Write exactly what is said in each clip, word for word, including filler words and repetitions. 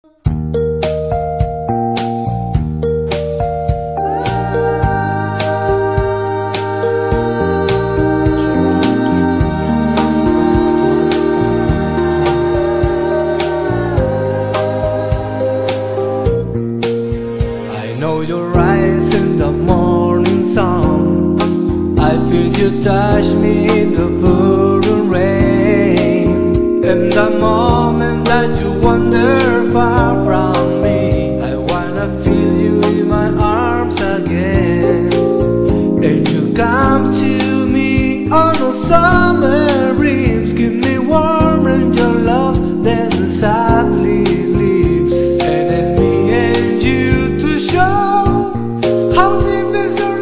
I know your eyes in the morning sun. I feel you touch me in the pouring rain. In the moment that you wander far from me, I wanna feel you in my arms again. And you come to me on a summer breeze, give me warm and your love then sadly leaves. And it's me and you to show how deep is your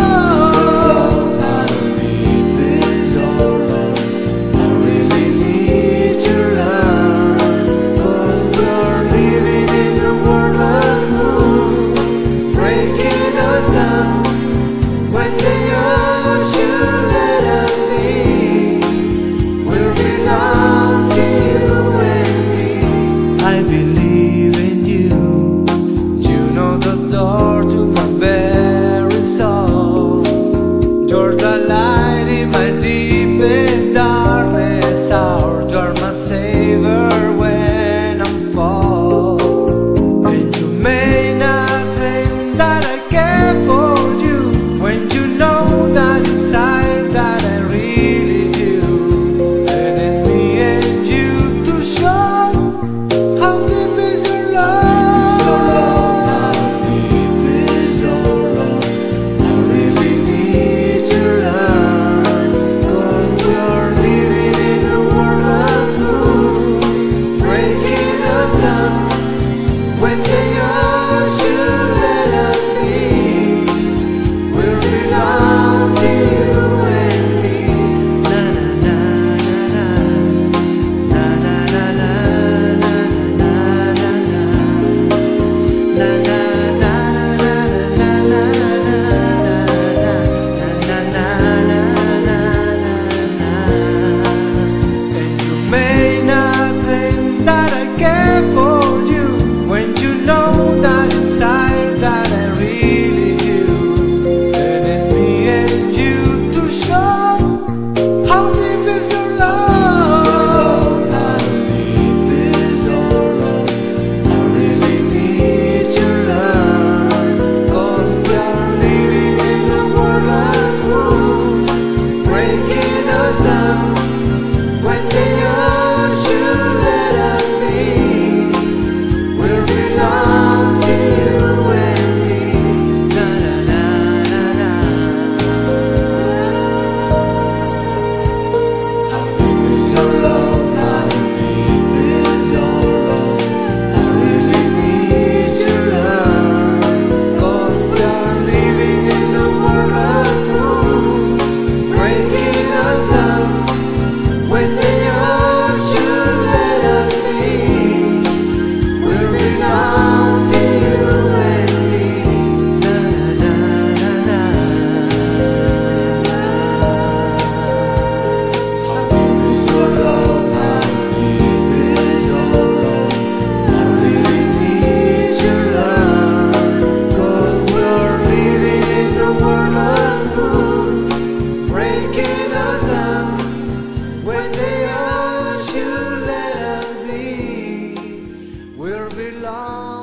love. How deep is your love. I really need your love. 'Cause we're living in a world of fools, breaking us down. When the ocean let us be, we'll belong to you and me. I believe in you. You know the door to my very soul. You're the light in my deepest darkness hour. You're my savior when I'm fall. And you may not think that I care for you, when you know that inside that I really do. And it's me and you to show how deep is your love. How deep is your love. I really need your love. 'Cause we are living in a world of fools, breaking us down. When the ocean let us be, we'll belong to you and me. Na na na na na na na na na na na na na na na na na na. And you may not think that I care for you, when you know that inside that I really do. And it's me and you to show how deep is your love. How deep is your love. I really need your love. 'Cause we are living in a world of fools, breaking us down. When the ocean let us be, we'll belong to you and me. Na na na na na. How deep is your love? How deep is your love? I really need your love. 'Cause we are living in a world of fools, breaking us down. When the ocean let us be, we'll belong to you and me. Na na na na na. How deep is your love? How deep is your love? I really need your love. 'Cause we're living in a world of fools, breaking us down. When the ocean let us be, we'll belong